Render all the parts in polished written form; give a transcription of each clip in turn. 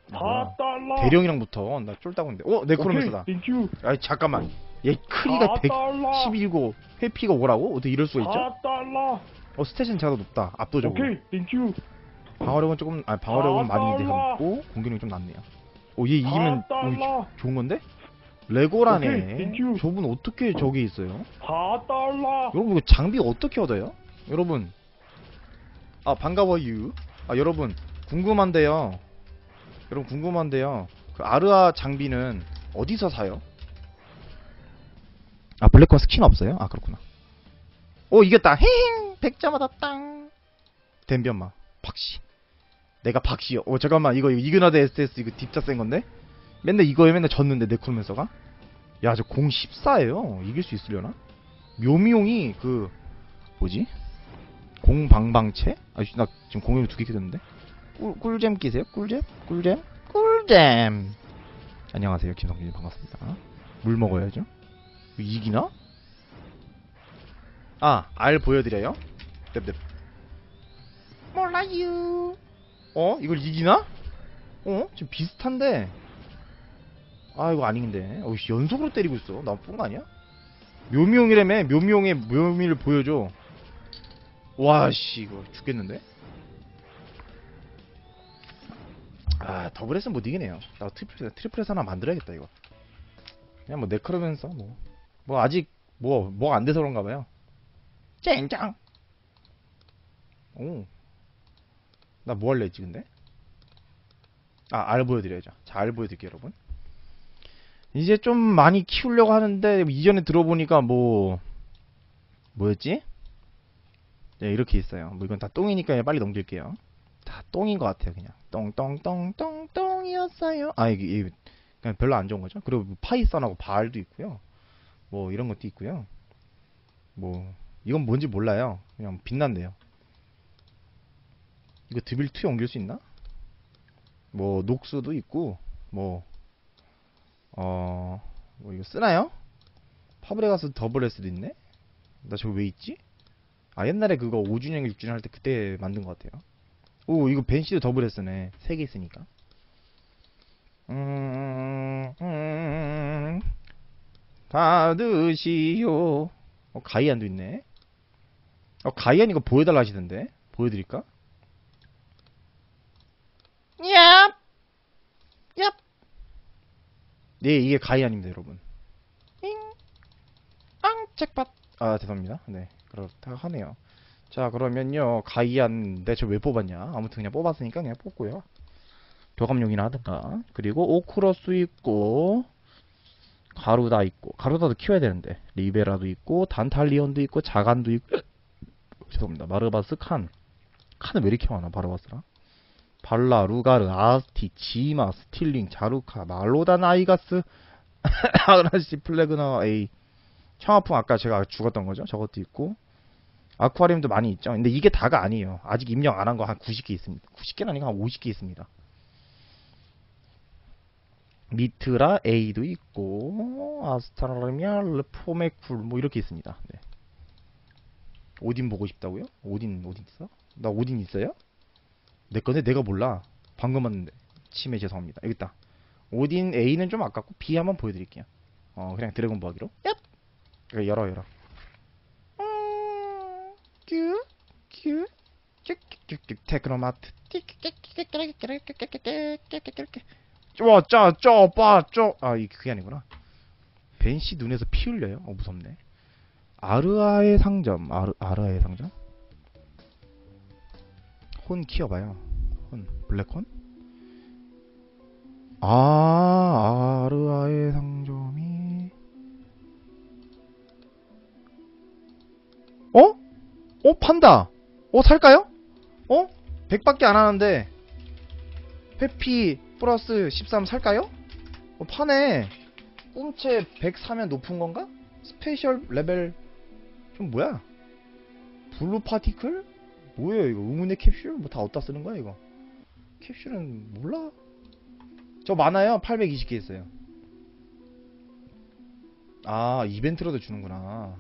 뭐야. 4달러. 대령이랑 붙어. 나 쫄다고 했는데. 네크로맨서다. 오케이, 땡큐. 아이 잠깐만. 얘 크리가 4달러. 111이고 회피가 5라고? 어떻게 이럴 수가 있죠? 4달러. 스탯은 제가 더 높다. 압도적으로. 오케이, 땡큐. 방어력은 조금 방어력은 많이 내가 4달러. 높고 공격력이 좀 낮네요. 얘 이기면 4달러. 좋은 건데? 레고라네. 오케이, 땡큐. 저분 어떻게 저기 있어요? 4달러. 여러분 이거 장비 어떻게 얻어요? 여러분 반가워요. 여러분 궁금한데요. 그 아르아 장비는 어디서 사요? 블랙콘 스킨 없어요? 그렇구나. 이겼다. 헤잉 100점 얻었다. 댐변마 박씨. 내가 박씨요. 잠깐만 이거 이그나드 SS 이거 딥자 센건데? 맨날 이거에 맨날 졌는데 네크로맨서가? 야 저 공 14에요 이길 수 있으려나? 묘미용이 그 뭐지? 공방방채? 나 지금 공격이 2개 켜졌는데? 꿀잼 끼세요? 꿀잼? 안녕하세요 김성진님 반갑습니다. 물 먹어야죠. 이기나? 알 보여드려요? 넵넵. 몰라요. 이걸 이기나? 지금 비슷한데. 이거 아닌데. 연속으로 때리고 있어. 나쁜 거 아니야? 묘미용이라며. 묘미용의 묘미를 보여줘. 와씨 이거 죽겠는데? 더블에스는 못 이기네요. 나 트리플에스 하나 만들어야겠다 이거. 그냥 네크로맨서 아직 뭐가 안 돼서 그런가 봐요. 쨍짱. 나 뭐 할래 했지 근데? 알 보여드려야죠. 자, 알 보여드릴게요 여러분. 이제 좀 많이 키우려고 하는데 이전에 들어보니까 뭐였지? 네, 이렇게 있어요. 이건 다 똥이니까 빨리 넘길게요. 다 똥인 것 같아요 그냥. 똥이었어요. 이게 그냥 별로 안 좋은 거죠. 그리고 파이썬하고 바알도 있고요. 이런 것도 있고요. 이건 뭔지 몰라요. 그냥 빛난대요. 이거 드빌2에 옮길 수 있나? 녹스도 있고 이거 쓰나요? 파브레가스 더블에스도 있네? 나 저거 왜 있지? 옛날에 그거 5주년 6주년 할 때 그때 만든 것 같아요. 이거 벤시도 더블에스네. 3개 있으니까. 받으시오. 가이안도 있네. 가이안 이거 보여달라 하시던데. 보여드릴까? 얍! 얍! 네, 이게 가이안입니다, 여러분. 잭팟. 죄송합니다. 네, 그렇다 하네요. 자, 그러면요. 가이안, 저 왜 뽑았냐? 아무튼 그냥 뽑았으니까 그냥 뽑고요. 교감용이나 하든가. 그리고 오크로스 있고, 가루다 있고, 가루다도 키워야 되는데, 리베라도 있고, 단탈리온도 있고, 자간도 있고, 죄송합니다. 마르바스, 칸은 왜 이렇게 많아, 바르바스랑? 발라, 루가르, 아스티, 지마, 스틸링, 자루카, 말로다, 나이가스, 아그라시, 플래그나, 에이. 청아풍 아까 제가 죽었던 거죠. 저것도 있고. 아쿠아리움도 많이 있죠. 근데 이게 다가 아니에요. 아직 입력 안 한 거 한 90개 있습니다. 90개는 아니고 한 50개 있습니다. 미트라 A도 있고 아스타라미아 르포메쿨 이렇게 있습니다. 네. 오딘 보고 싶다고요? 오딘 있어? 나 오딘 있어요? 내 건데 내가 몰라. 방금 왔는데 침해 죄송합니다. 여기 있다. 오딘 A는 좀 아깝고 B 한번 보여드릴게요. 그냥 드래곤 보하기로. 얍! 열어. 큐 테크노마트. 이게 그게 아니구나. 벤시 눈에서 피 흘려요. 무섭네. 아르아의 상점. 아르아의 상점? 혼 키워봐요. 혼 블랙혼? 아르아의 상점이 판다. 살까요? 100밖에 안 하는데 회피 플러스 13 살까요? 파네. 꿈체 100 사면 높은 건가? 스페셜 레벨 좀 뭐야? 블루 파티클? 뭐예요 이거? 의문의 캡슐? 다 어디다 쓰는 거야 이거? 캡슐은 몰라? 저 많아요. 820개 있어요. 이벤트로도 주는구나.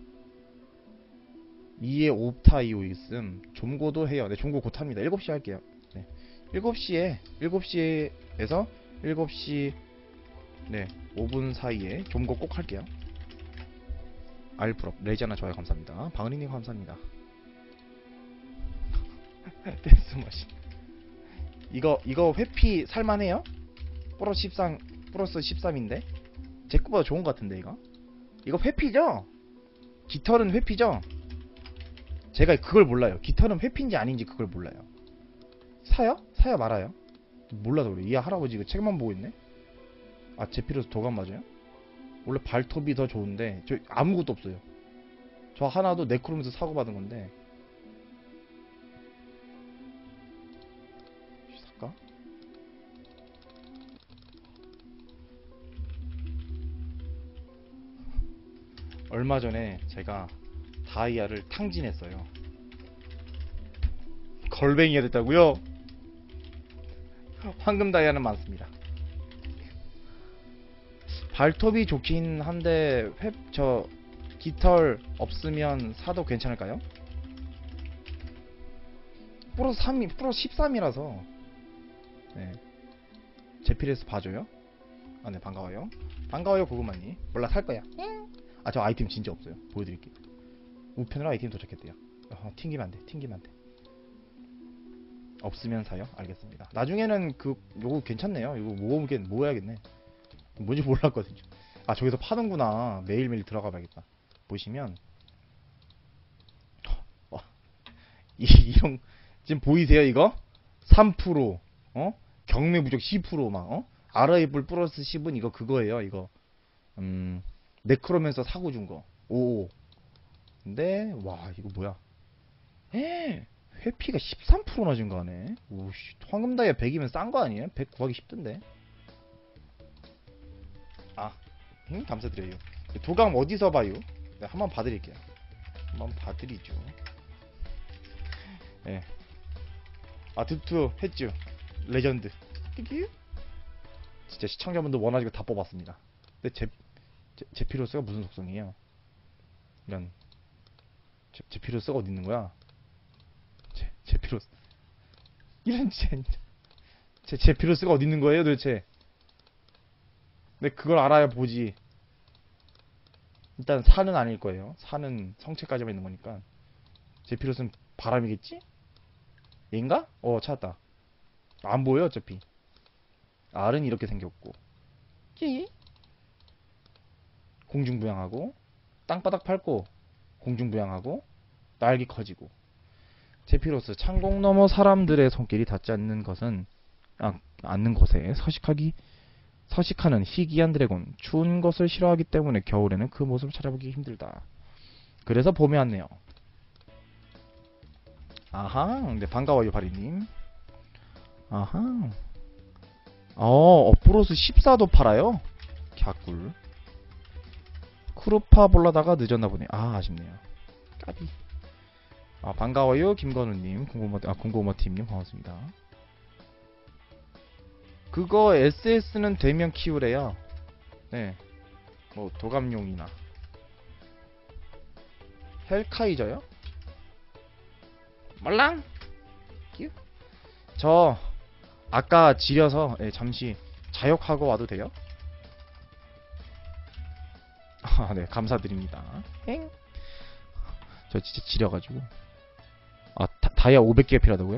2에 옵타이오 있음. 좀고도 해요. 네, 좀고 곧 합니다. 7시 할게요. 네. 7시에 에서 7시 네 5분 사이에 좀거 꼭 할게요. 알프롭 레지아나 좋아요 감사합니다. 방은이님 감사합니다. 댄스 머신 이거 회피 살만해요? 플러스 13인데 제 거보다 좋은 것 같은데 이거 회피죠? 깃털은 회피죠? 제가 그걸 몰라요. 깃털은 회피인지 아닌지 그걸 몰라요. 사요? 사요 말아요? 몰라서 그래. 이 할아버지 이거 책만 보고 있네. 아 제피로스 도감 맞아요? 원래 발톱이 더 좋은데 저 아무것도 없어요. 저 하나도 네크로면서 사고 받은 건데 살까? 얼마 전에 제가 다이아를 탕진했어요. 걸뱅이가 됐다고요? 황금 다이아는 많습니다. 발톱이 좋긴 한데 저 깃털 없으면 사도 괜찮을까요? 플러스 13이라서 네. 제피레스 봐줘요? 아 네 반가워요. 반가워요 고구마님. 몰라 살거야. 아 저 아이템 진짜 없어요. 보여드릴게요. 우편으로 아이템 도착했대요. 튕기면 안돼 튕기면 안돼. 없으면 사요? 알겠습니다. 나중에는 요거 괜찮네요. 이거 모아야겠네. 뭔지 몰랐거든요. 아 저기서 파는구나. 매일매일 들어가 봐야겠다. 보시면 이런 지금 보이세요 이거? 3% 경매 부족 10% RI블 플러스 10은 이거 그거예요 이거. 네크로맨서 사고 준거. 오 근데 와 이거 뭐야 회피가 13%나 증가하네. 오씨 황금 다이아 100이면 싼 거 아니에요? 100 구하기 쉽던데. 아 감사드려요. 도감 어디서 봐요? 네, 한번 봐드릴게요. 한번 봐드리죠. 예. 네. 아 드투 했죠. 레전드. 진짜 시청자분들 원하시고 다 뽑았습니다. 근데 제피로스가 무슨 속성이에요? 이런 제피로스가 어디 있는 거야? 제피로스 이런 제피로스가 어디 있는 거예요 도대체? 근데 그걸 알아야 보지. 일단 산은 아닐 거예요. 산은 성체까지만 있는 거니까. 제피로스는 바람이겠지? 얘인가? 찾았다. 안 보여 어차피. 알은 이렇게 생겼고 공중부양하고 땅바닥 밟고 공중부양하고 날개 커지고. 제피로스 창공 너머 사람들의 손길이 닿지 않는 곳에 서식하는 희귀한 드래곤. 추운 것을 싫어하기 때문에 겨울에는 그 모습을 찾아보기 힘들다. 그래서 봄에 왔네요. 아하 네 반가워요 바리님. 아하 업브로스 14도 팔아요? 갸꿀. 크루파 볼라다가 늦었나보네. 아쉽네요. 까비. 반가워요 김건우님. 공고머팀님 반갑습니다. 그거 SS는 되면 키우래요. 네. 뭐 도감용이나 헬카이저요? 말랑? 저 아까 지려서 잠시 자욕하고 와도 돼요? 네 감사드립니다. 저 진짜 지려가지고. 다이아 500개 필요하다고요?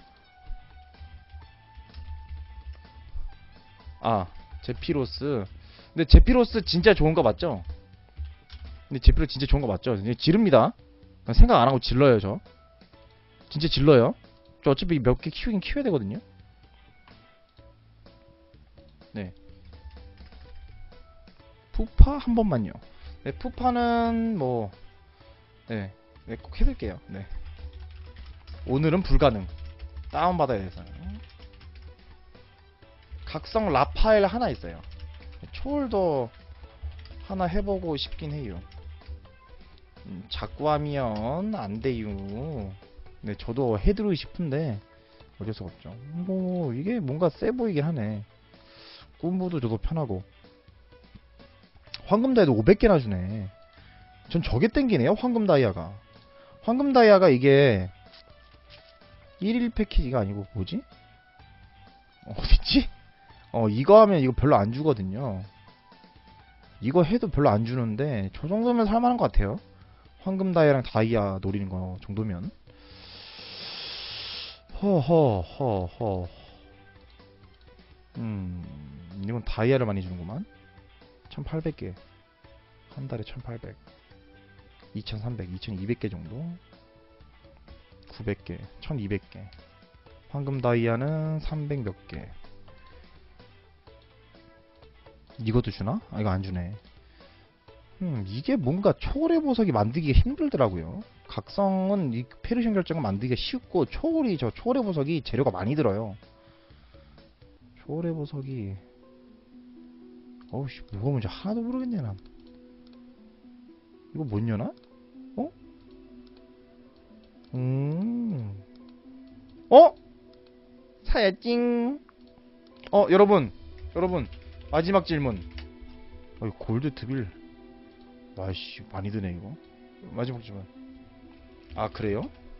제피로스. 근데 제피로스 진짜 좋은 거 맞죠? 근데 제피로스 진짜 좋은 거 맞죠? 지릅니다. 생각 안 하고 질러요 저. 진짜 질러요. 저 어차피 몇 개 키우긴 키워야 되거든요. 네. 푸파 한 번만요. 네, 푸파는 뭐 네, 꼭 해둘게요. 네. 오늘은 불가능. 다운받아야 돼서. 각성 라파엘 하나 있어요. 초월도 하나 해보고 싶긴 해요. 자꾸 하면 안 돼요. 네, 저도 해드리고 싶은데 어쩔 수가 없죠. 뭐 이게 뭔가 세 보이긴 하네. 꿈부도 줘도 편하고. 황금 다이아도 500개나 주네. 전 저게 땡기네요. 황금 다이아가. 황금 다이아가 이게 1일 패키지가 아니고 뭐지? 어딨지? 이거 하면 이거 별로 안 주거든요. 이거 해도 별로 안 주는데 저 정도면 살만한 것 같아요. 황금 다이아랑 다이아 노리는 거 정도면. 허허허허. 이건 다이아를 많이 주는구만. 1800개. 한 달에 1800. 2300, 2200개 정도. 900개, 1200개. 황금 다이아는 300 몇 개. 이것도 주나? 아, 이거 안 주네. 이게 뭔가 초월의 보석이 만들기가 힘들더라고요. 각성은 이 페르시안 결정은 만들기가 쉽고 저 초월의 보석이 재료가 많이 들어요. 초월의 보석이 어우씨 뭐가 뭔지 하나도 모르겠네 난. 이거 뭔 녀나? 어? 어? 사야찡. 여러분 마지막 질문. 골드 드빌. 와이씨 많이 드네 이거. 마지막 질문. 아 그래요?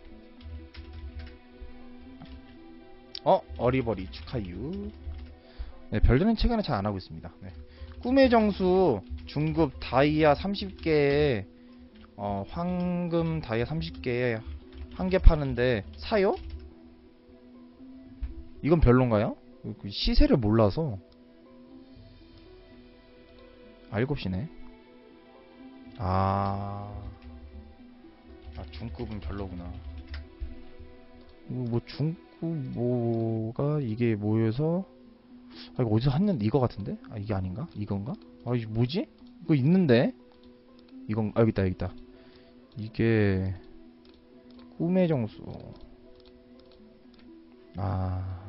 어리버리 축하유. 네, 별다른 체감은 잘 안하고 있습니다. 네. 꿈의 정수 중급 다이아 30개에 황금 다이아 30개에 한 개 파는데 사요? 이건 별론가요? 시세를 몰라서. 7시네. 중급은 별로구나. 뭐 중급 뭐가 이게 모여서 이거 어디서 샀는데 이거 같은데? 이게 아닌가? 이건가? 이게 뭐지? 이거 있는데? 여기 있다. 이게 꿈의 정수.